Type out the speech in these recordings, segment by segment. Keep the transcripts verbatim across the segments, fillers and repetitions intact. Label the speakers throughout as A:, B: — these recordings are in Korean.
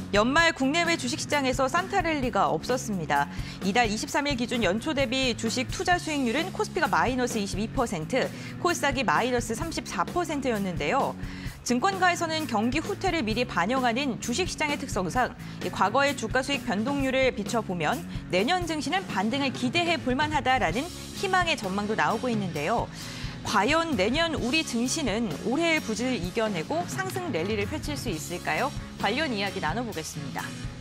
A: 연말 국내외 주식시장에서 산타랠리가 없었습니다. 이달 이십삼 일 기준 연초 대비 주식 투자 수익률은 코스피가 마이너스 이십이 퍼센트, 코스닥이 마이너스 삼십사 퍼센트였는데요. 증권가에서는 경기 후퇴를 미리 반영하는 주식시장의 특성상 과거의 주가 수익 변동률을 비춰보면 내년 증시는 반등을 기대해 볼 만하다라는 희망의 전망도 나오고 있는데요. 과연 내년 우리 증시는 올해의 부진을 이겨내고 상승 랠리를 펼칠 수 있을까요? 관련 이야기 나눠보겠습니다.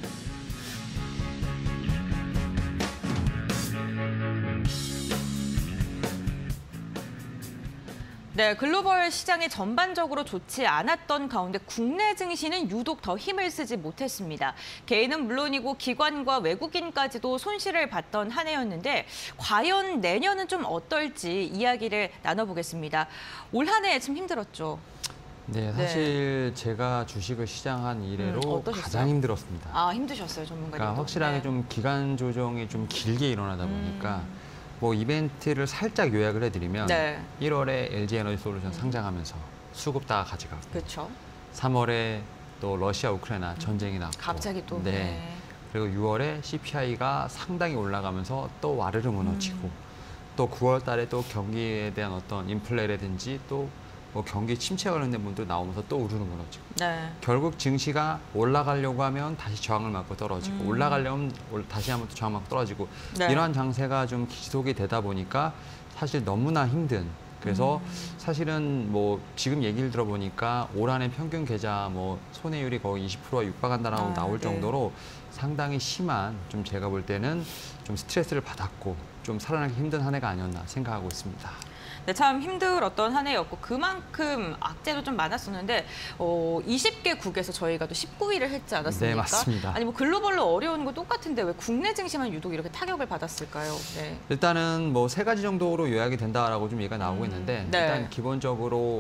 A: 네, 글로벌 시장이 전반적으로 좋지 않았던 가운데 국내 증시는 유독 더 힘을 쓰지 못했습니다. 개인은 물론이고 기관과 외국인까지도 손실을 봤던 한 해였는데 과연 내년은 좀 어떨지 이야기를 나눠보겠습니다. 올 한 해 좀 힘들었죠?
B: 네, 사실 네. 제가 주식을 시작한 이래로 음, 가장 힘들었습니다.
A: 아, 힘드셨어요, 전문가님도?
B: 그러니까 확실하게
A: 네.
B: 좀 기간 조정이 좀 길게 일어나다 보니까 음. 뭐 이벤트를 살짝 요약을 해드리면 네. 일월에 엘지에너지솔루션 음. 상장하면서 수급 다 가져가고
A: 그렇죠.
B: 삼월에 또 러시아 우크라이나 음. 전쟁이 났고
A: 갑자기 또
B: 네.
A: 네.
B: 그리고 유월에 씨피아이가 상당히 올라가면서 또 와르르 무너지고 음. 또 구월 달에 또 경기에 대한 어떤 인플레라든지 또 뭐 경기 침체 관련된 분도 나오면서 또 우르르 무너지고 네. 결국 증시가 올라가려고 하면 다시 저항을 맞고 떨어지고 음. 올라가려면 다시 한번 또 저항 맞고 떨어지고 네. 이러한 장세가 좀 지속이 되다 보니까 사실 너무나 힘든 그래서 음. 사실은 뭐 지금 얘기를 들어보니까 올 한해 평균 계좌 뭐 손해율이 거의 이십 퍼센트가 육박한다라고 아, 나올 네. 정도로 상당히 심한 좀 제가 볼 때는 좀 스트레스를 받았고 좀 살아나기 힘든 한 해가 아니었나 생각하고 있습니다.
A: 네, 참 힘들었던 한 해였고 그만큼 악재도 좀 많았었는데 어, 이십 개국에서 저희가 또 십구 위를 했지 않았습니까?
B: 네, 맞습니다.
A: 아니 뭐 글로벌로 어려운 거 똑같은데 왜 국내 증시만 유독 이렇게 타격을 받았을까요? 네.
B: 일단은 뭐 세 가지 정도로 요약이 된다라고 좀 얘기가 나오고 있는데 음, 네. 일단 기본적으로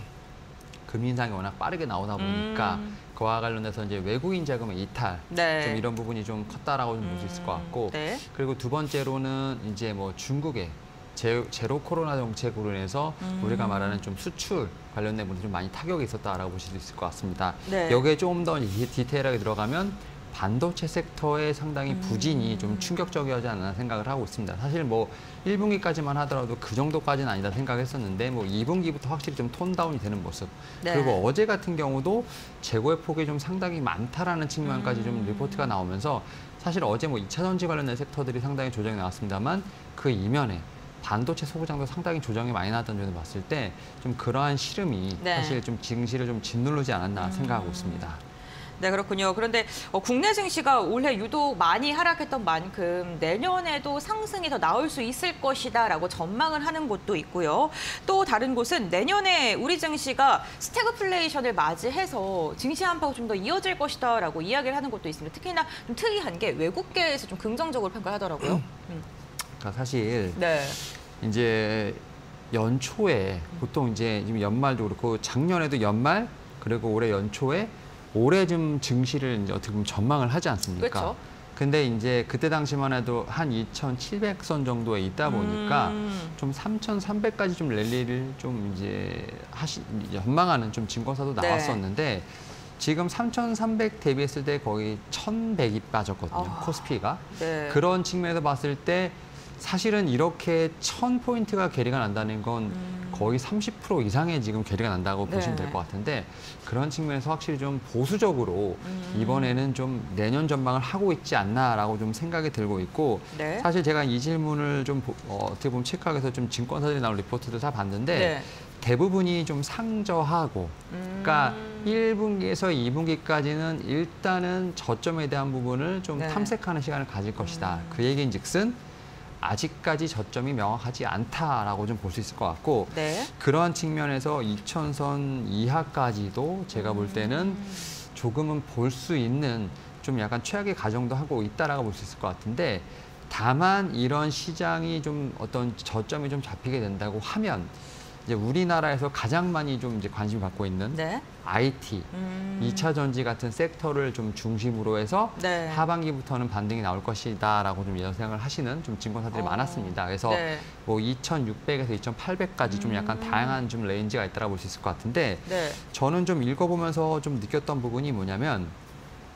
B: 금리 인상이 워낙 빠르게 나오다 보니까 음. 그와 관련해서 이제 외국인 자금의 이탈 네. 좀 이런 부분이 좀 컸다라고 좀 볼 수 있을 것 같고 네. 그리고 두 번째로는 이제 뭐 중국의 제, 제로 코로나 정책으로 인해서 음. 우리가 말하는 좀 수출 관련된 부분이 좀 많이 타격이 있었다라고 보실 수 있을 것 같습니다. 네. 여기에 좀 더 디테일하게 들어가면 반도체 섹터의 상당히 부진이 음. 좀 충격적이지 않나 생각을 하고 있습니다. 사실 뭐 일 분기까지만 하더라도 그 정도까지는 아니다 생각했었는데 뭐 이 분기부터 확실히 좀 톤다운이 되는 모습. 네. 그리고 어제 같은 경우도 재고의 폭이 좀 상당히 많다라는 측면까지 음. 좀 리포트가 나오면서 사실 어제 뭐 이 차 전지 관련된 섹터들이 상당히 조정이 나왔습니다만 그 이면에 반도체 소구장도 상당히 조정이 많이 나왔던 점을 봤을 때 좀 그러한 시름이 네. 사실 좀 증시를 좀 짓누르지 않았나 음. 생각하고 있습니다.
A: 네, 그렇군요. 그런데 어, 국내 증시가 올해 유독 많이 하락했던 만큼 내년에도 상승이 더 나올 수 있을 것이다라고 전망을 하는 곳도 있고요. 또 다른 곳은 내년에 우리 증시가 스태그플레이션을 맞이해서 증시 한파가 좀 더 이어질 것이다라고 이야기를 하는 곳도 있습니다. 특히나 좀 특이한 게 외국계에서 좀 긍정적으로 평가하더라고요. 음.
B: 그러니까 사실
A: 네.
B: 이제 연초에 보통 이제 지금 연말도 그렇고 작년에도 연말 그리고 올해 연초에 올해 좀 증시를 이제 어떻게 보면 전망을 하지 않습니까?
A: 그렇죠.
B: 근데 이제 그때 당시만 해도 한 이천칠백 선 정도에 있다 보니까 음. 좀 삼천삼백까지 좀 랠리를 좀 이제 하시 전망하는 좀 증권사도 나왔었는데 네. 지금 삼천삼백 대비했을 때 거의 천백이 빠졌거든요. 아. 코스피가. 네. 그런 측면에서 봤을 때 사실은 이렇게 천 포인트가 괴리가 난다는 건 음. 거의 삼십 퍼센트 이상의 지금 괴리가 난다고 네. 보시면 될 것 같은데 그런 측면에서 확실히 좀 보수적으로 음. 이번에는 좀 내년 전망을 하고 있지 않나라고 좀 생각이 들고 있고 네. 사실 제가 이 질문을 좀 어, 어떻게 보면 체크하기 위해서 좀 증권사들이 나온 리포트들 다 봤는데 네. 대부분이 좀 상저하고 음. 그러니까 일 분기에서 이 분기까지는 일단은 저점에 대한 부분을 좀 네. 탐색하는 시간을 가질 것이다. 음. 그 얘기인즉슨 아직까지 저점이 명확하지 않다라고 좀 볼 수 있을 것 같고 네. 그러한 측면에서 이천 선 이하까지도 제가 볼 때는 조금은 볼 수 있는 좀 약간 최악의 가정도 하고 있다라고 볼 수 있을 것 같은데 다만 이런 시장이 좀 어떤 저점이 좀 잡히게 된다고 하면 이제 우리나라에서 가장 많이 좀 이제 관심을 받고 있는 네. 아이티, 음. 이 차 전지 같은 섹터를 좀 중심으로 해서 네. 하반기부터는 반등이 나올 것이다라고 좀 예상을 하시는 좀 증권사들이 어. 많았습니다. 그래서 네. 뭐 이천육백에서 이천팔백까지 음. 좀 약간 다양한 좀 레인지가 있다라고 볼 수 있을 것 같은데 네. 저는 좀 읽어보면서 좀 느꼈던 부분이 뭐냐면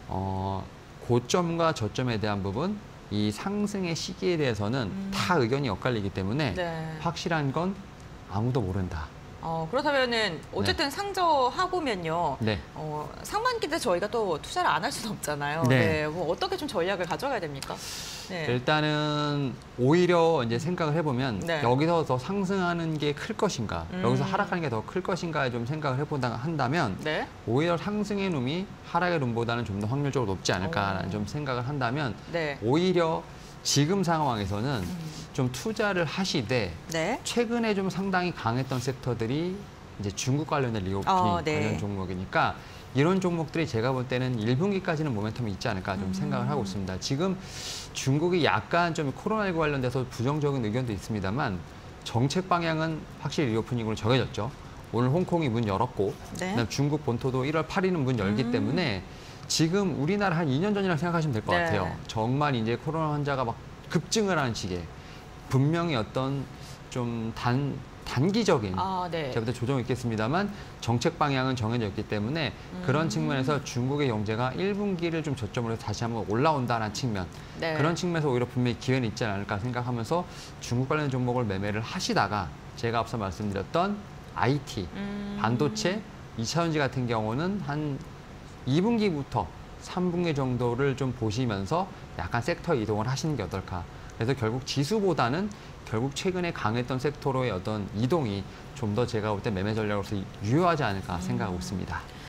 B: 어, 고점과 저점에 대한 부분, 이 상승의 시기에 대해서는
A: 음.
B: 다 의견이 엇갈리기 때문에
A: 네.
B: 확실한 건 아무도 모른다.
A: 어, 그렇다면은 어쨌든 상저하고면요.
B: 네.
A: 어, 상반기 때 저희가 또 투자를 안 할 수는 없잖아요.
B: 네.
A: 네. 뭐 어떻게 좀 전략을 가져가야 됩니까? 네.
B: 일단은 오히려 이제 생각을 해보면
A: 네.
B: 여기서 더 상승하는 게 클 것인가,
A: 음.
B: 여기서 하락하는 게 더 클 것인가에 좀 생각을 해보다 한다면
A: 네.
B: 오히려 상승의 룸이 하락의 룸보다는 좀 더 확률적으로 높지 않을까라는
A: 오.
B: 좀 생각을 한다면
A: 네.
B: 오히려 지금 상황에서는
A: 음.
B: 좀 투자를 하시되
A: 네.
B: 최근에 좀 상당히 강했던 섹터들이 이제 중국 관련된 리오프닝
A: 어, 네.
B: 관련 종목이니까 이런 종목들이 제가 볼 때는 일 분기까지는 모멘텀이 있지 않을까 좀
A: 음.
B: 생각을 하고 있습니다. 지금 중국이 약간 좀 코로나십구 관련돼서 부정적인 의견도 있습니다만 정책 방향은 확실히 리오프닝으로 정해졌죠. 오늘 홍콩이 문 열었고
A: 네.
B: 그다음 중국 본토도 일월 팔일은 문 열기
A: 음.
B: 때문에 지금 우리나라 한 이 년 전이라고 생각하시면 될 것
A: 네.
B: 같아요. 정말 이제 코로나 환자가 막 급증을 하는 시기에 분명히 어떤 좀 단, 단기적인
A: 아, 네.
B: 제가 볼때 조정이 있겠습니다만 정책 방향은 정해져 있기 때문에 그런
A: 음.
B: 측면에서 중국의 경제가 일 분기를 좀 저점으로 해서 다시 한번 올라온다는 측면
A: 네.
B: 그런 측면에서 오히려 분명히 기회는 있지 않을까 생각하면서 중국 관련 종목을 매매를 하시다가 제가 앞서 말씀드렸던 아이티,
A: 음.
B: 반도체, 이차전지 같은 경우는 한 이 분기부터 삼 분기 정도를 좀 보시면서 약간 섹터 이동을 하시는 게 어떨까. 그래서 결국 지수보다는 결국 최근에 강했던 섹터로의 어떤 이동이 좀 더 제가 볼 때 매매 전략으로서 유효하지 않을까 생각하고 있습니다.